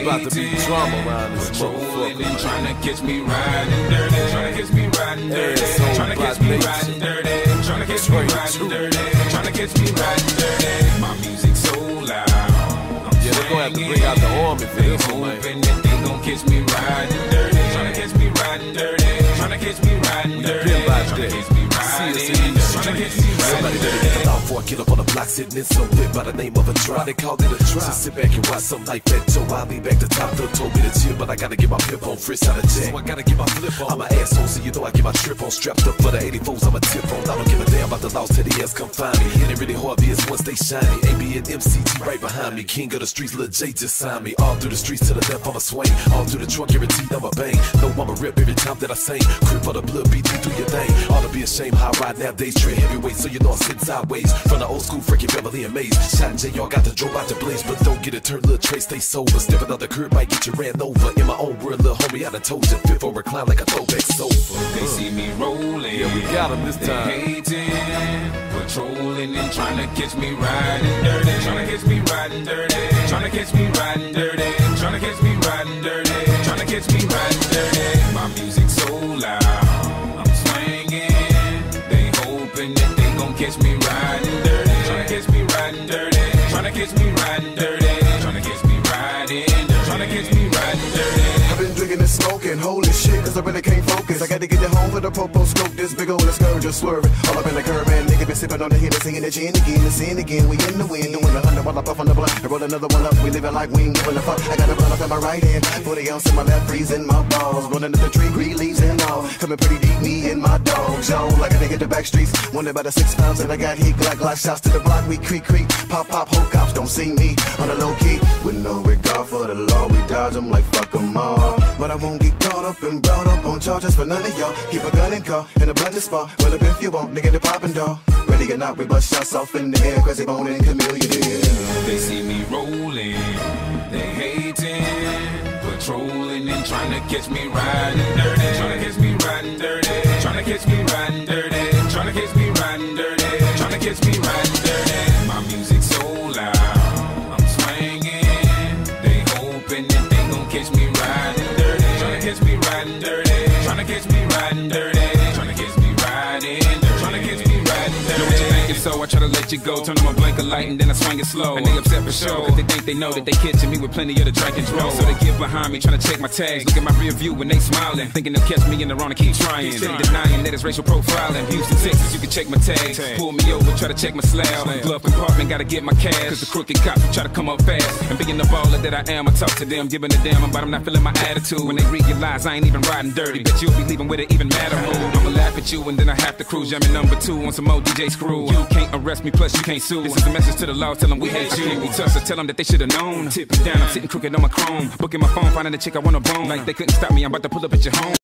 about to be drama around this motherfucker. Trying to catch me riding dirty. Trying to catch me riding dirty. Trying to catch me riding dirty. Trying to catch me riding dirty. Trying to catch me riding dirty. My music so loud. Yeah, they're gonna have to bring out the army for this one, man. Hoping that they gon' catch me riding dirty. Trying to catch me riding dirty. Trying to catch me riding dirty. Trying to catch me riding dirty. Somebody better get the law before I get up on the block, sitting in somewhere by the name of a drop. They called it a drop. Just sit back and watch some like Fat Joe. I'll be back to top. They told me to chill, but I gotta get my pip on. Frisk out of jack, so I gotta get my flip on. I'm an asshole, so you know I get my trip on. Strapped up for the 84s, I'm a tip on. I don't give a damn about the laws till the ass come find me. Hitting really hard, is once they shiny. AB and MCT right behind me. King of the streets, Lil J just signed me. All through the streets to the left, I'm a swing. All through the trunk, guaranteed I'm a bang. No, I'm a rip every time that I sing. Crip for the blood, beat you through your thing. Ought to be ashamed how I ride nowadays. Tread heavyweight, so you know I'm sitting sideways. From the old school, freaking Beverly and Maze. Shot and J, y'all got the drove out the blaze. But don't get it turned, Lil Trey, stay sober. Stepping out the curb might get you ran over. In my own world, little homie, I done told you. Fit for recline like a throwback sofa. They see me rolling. Yeah, we got him this time. Hating, patrolling and trying to catch me riding dirty. Trying to catch me riding dirty. Trying to catch me riding dirty. Trying to catch me riding dirty. Trying to catch me riding dirty. My music so loud, I'm swinging. They hoping that they gon' catch me riding dirty. Trying to catch me riding dirty. Trying to catch me riding dirty. Trying to catch me riding dirty. Trying to catch me riding dirty. I've been drinking and smoking, holy shit, cause I really can't focus. I gotta get it home with a popo scope, this big old scourge just swerving. All up in the curb, and nigga been sipping on the Hennessy and the gin again, and sin again. We in the wind, doing 100 while I puff on the blunt. And roll another one up, we living like we ain't giving a fuck. I got a blunt up in my right hand, 40 ounce in my left, freezing my balls. Running up the tree, green leaves and all. Coming pretty deep, me and my dogs, yo. Like a nigga the back streets, wondering about the 6 pounds that I got heat. Glock shots to the block, we creak, pop, whole cops don't see me on the low key. With no regard for the law, we dodge them like fuck them all. But I won't get caught up and brought up on charges for none of y'all. Keep a gun in car, in a blended spot. Well, if you want, nigga, the poppin' dog. Ready or not, we bust shots off in the air. Crazy bone and chameleon, yeah. They see me rolling, they hating, patrolling and trying to catch me riding dirty. Trying to catch me riding dirty. Trying to catch me riding dirty. Trying to catch me riding dirty. Trying to catch me riding dirty. My music so loud, I'm swinging. They hoping that they gon' catch me riding dirty. Trying to catch me riding dirty. Trying to catch me riding dirty. Trying to catch me riding dirty. Trying to catch me riding dirty. Know what you thinking, so I try to let you go. Turn on my blinker light and then I swing it slow. And they upset for sure, cause they think they know that they catching me with plenty of the drink and draw. So they get behind me, trying to check my tags. Look at my rear view when they smiling, thinking they'll catch me in the wrong and keep trying. Steady denying that it's racial profiling. Houston, Texas, you can check my tags. Pull me over, try to check my slab. Glove compartment, gotta get my cash. Cause the crooked cops will try to come up fast. And being the baller that I am, I talk to them, giving a damn about them not feeling my attitude. When they realize I ain't even riding dirty, but you'll be leaving with an even madder mood. I'ma laugh at you and then I have to cruise. Jamming #2 on some more DJ screw. You can't arrest me, plus you can't sue. This is a message to the law, tell them we hate you. I can't be tough, so tell them that they should've known. Tip me down, I'm sitting crooked on my chrome. Booking my phone, finding a chick I wanna bone. Like they couldn't stop me, I'm about to pull up at your home.